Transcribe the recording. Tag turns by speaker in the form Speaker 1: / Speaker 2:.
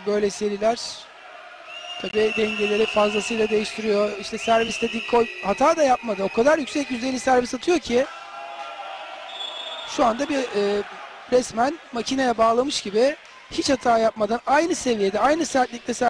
Speaker 1: böyle seriler tabii dengeleri fazlasıyla değiştiriyor. İşte serviste Dikoy hata da yapmadı. O kadar yüksek yüzdeli servis atıyor ki şu anda bir resmen makineye bağlamış gibi hiç hata yapmadan aynı seviyede, aynı sertlikte